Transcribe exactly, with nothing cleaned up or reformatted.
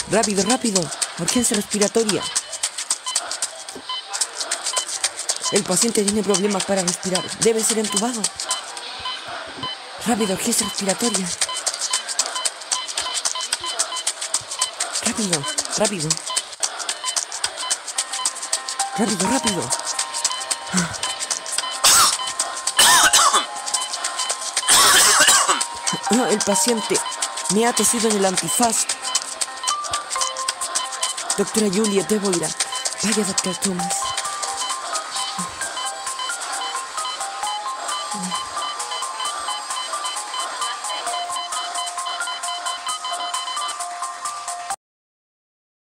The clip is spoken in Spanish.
Rápido, rápido. Urgencia respiratoria. El paciente tiene problemas para respirar. Debe ser entubado. Rápido, urgencia respiratoria. Rápido, rápido. Rápido, rápido. El paciente me ha tosido en el antifaz. Doctora Juliet, debo ir a... Vaya, doctor Thomas.